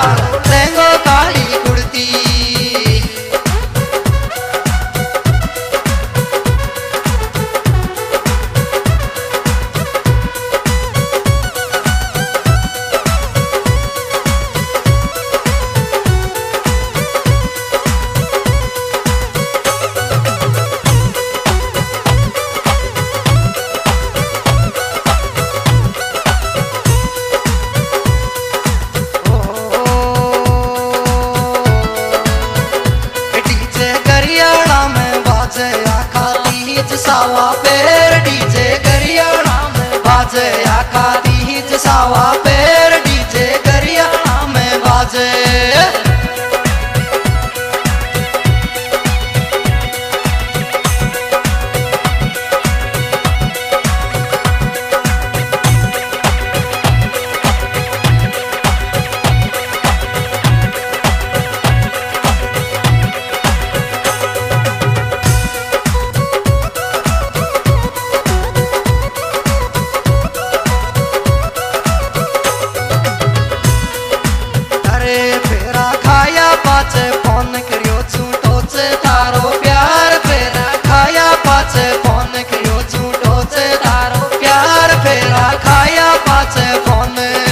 लहंगो काली कुर्ती। सावा पैर डीजे गरियाना में बाजे आका तीज सावा पैर डीजे गरियाना में बाजे। फोन करियो झूठो से तारो प्यार फेरा खाया पाछे फोन करियो झूठो से तारो प्यार फेरा खाया पाछे फोन।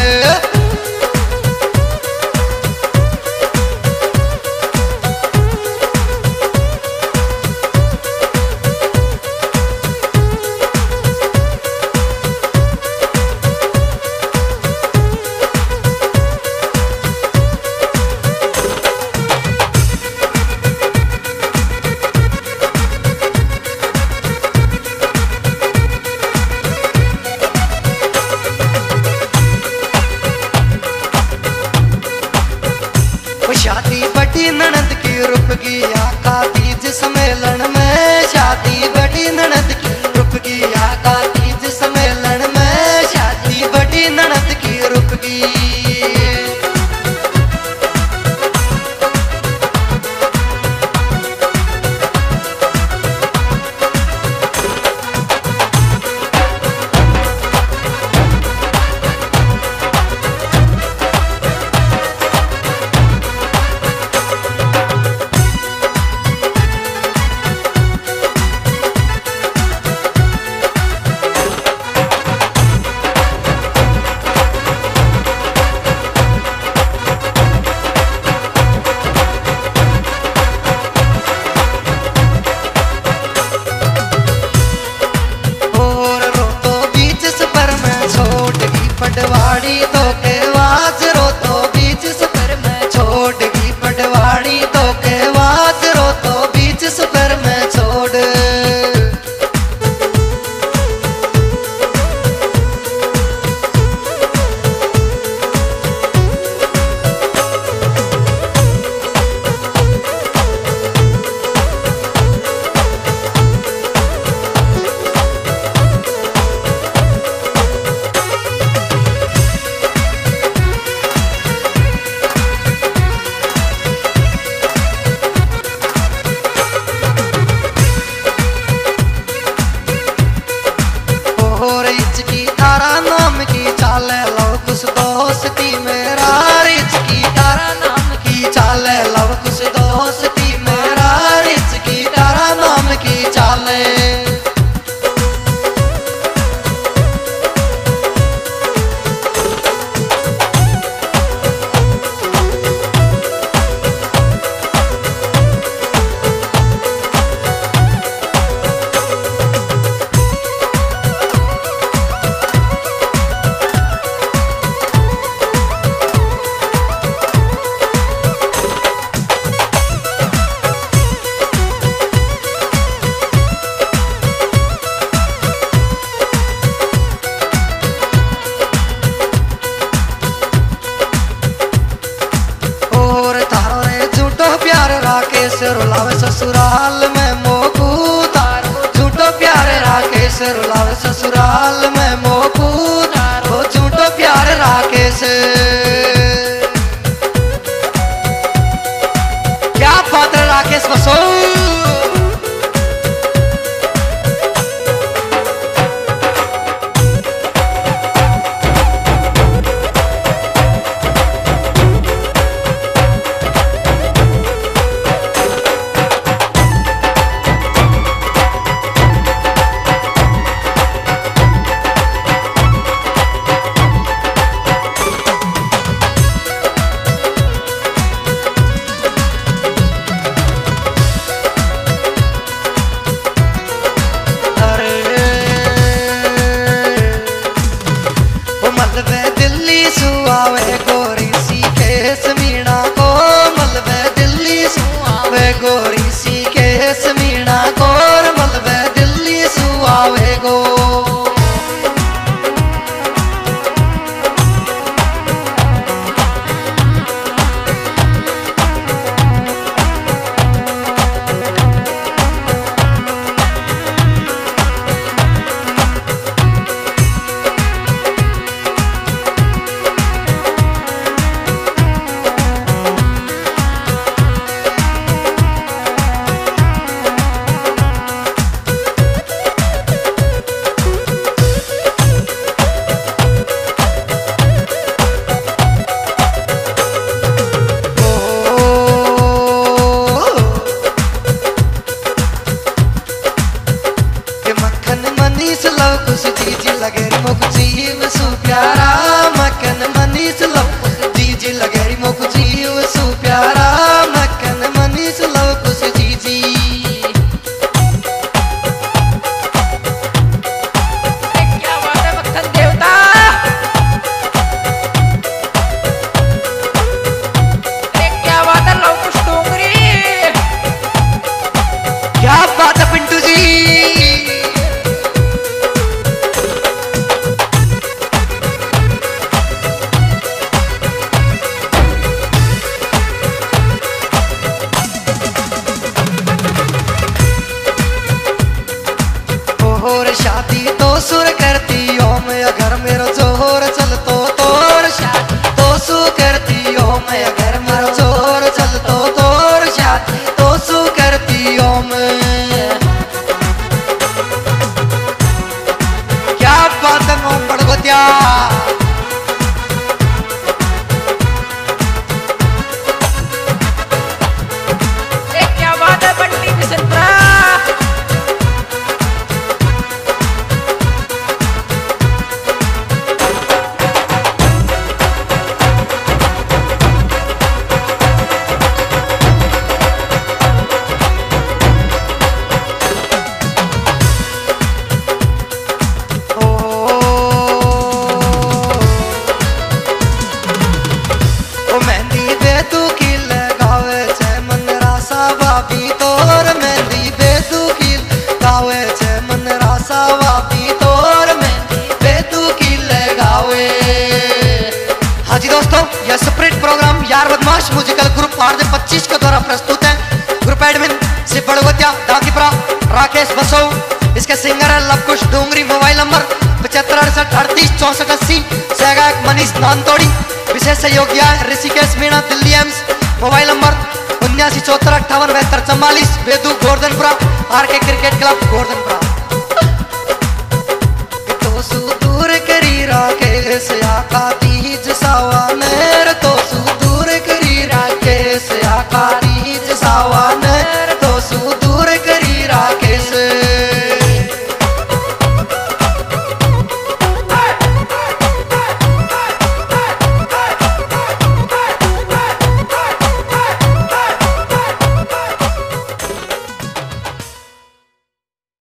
शादी बड़ी ननद की रुपगी आका तीज सम्मेलन में। शादी बड़ी ननद की रुपगी आका तीज सम्मेलन में। शादी बड़ी ननद की रुपगी। पटवाड़ी तो के वाज रो तो बीच सफर में छोड़ की पटवाड़ी तो के वाज रो तो बीच सफर में छोड़। की तारा नाम की चाले लव कुछ दोस्ती मेरा। रिच की तारा नाम की चाले लव कुछ दोस्ती मेरा। रिच की तारा नाम की चाले। राकेश रुलावे ससुराल में मोकू तारो झूठो प्यार। राकेश रुलावे ससुराल में मोकू तारो झूठो प्यार। राकेश क्या पात्र राकेश बसो। में घर में चोर चल तो तोर शादी तो सु करती ओम क्या बात है ओम बड़गोतिया क्या बात है Bunty Bishanpura musical group RJ 25 के द्वारा प्रस्तुत है। ग्रुप एडमिन शिव बड़गोतिया दाकीपुरा राकेश बसो, इसके सिंगर है लवकुश डोंगरी। Mobile number 7568386480। सहगायक मनीष नानतोड़ी। विशेष सहयोगी है Rishikesh Meena Delhi AIIMS. Mobile number 7974587244। Vedu Govardhanpura RK cricket club Govardhanpura. तो सुदूर करी राकेश आका तीज सावा नेर तो सुदूर करी राकेश आका तीज सावा